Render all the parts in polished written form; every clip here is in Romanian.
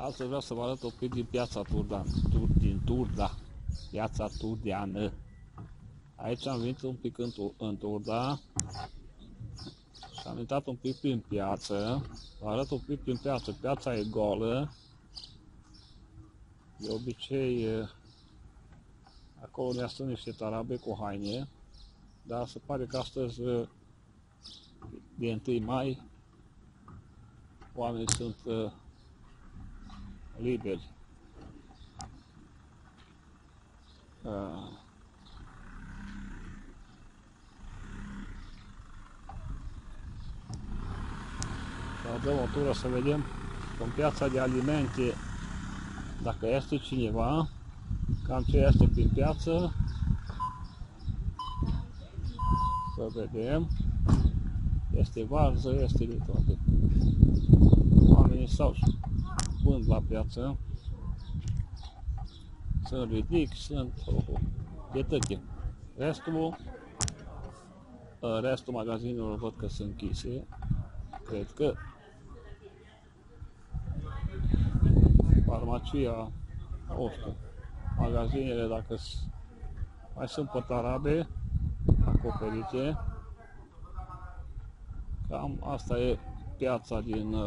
Astăzi vreau să vă arăt un pic din piața Turda, piața turdeană. Aici am venit un pic în Turda și am intrat un pic prin piață. Vă arăt un pic prin piață. Piața e goală. De obicei, acolo ne sunt niște tarabe cu haine, dar se pare că astăzi, de 1 mai, oamenii sunt liberi. Să dăm o tură să vedem în piața de alimente dacă este cineva, cam ce este prin piață. Să vedem. Este varză, este de toate. Oamenii stau și vând la piață. Sunt ridic, sunt de tăte. Restul magazinelor văd că sunt închise. Cred că farmacia, nu știu, magazinele, dacă mai sunt pe tarabe acoperite. Cam asta e piața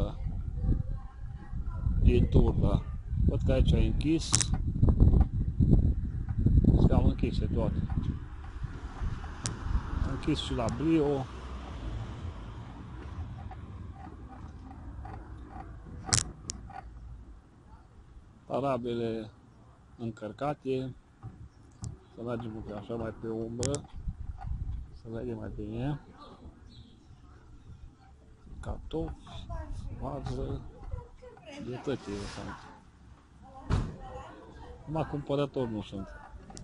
din Turda. Văd că aici e închis. Sunt cam închise toate. Închis și la Brio. Tarabele încărcate. Să mergem un pic așa mai pe umbră, să vedem mai bine. Cartofi, varză, de toate sunt. Numai cumpărători nu sunt.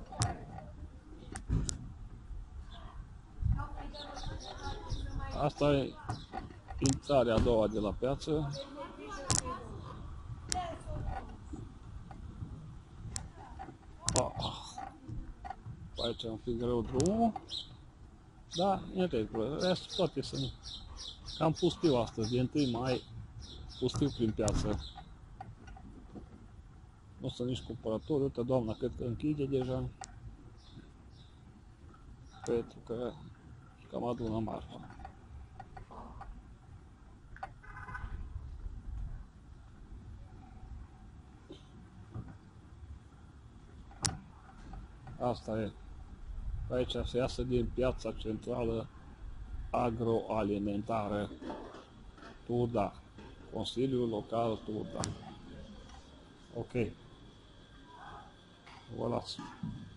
Asta e intrarea a doua de la piață. Aici e un pic greu drumul, dar e în regulă. Restul toate sunt cam pustiu astăzi, de 1 mai, pustiu prin piață. Nu sunt nici cumpărători. Uite, doamna cred că închide deja, pentru că cam adună marfa. Asta e. Aici se iasă din piața centrală agroalimentară Turda, Consiliul Local Turda. Ok, vă las.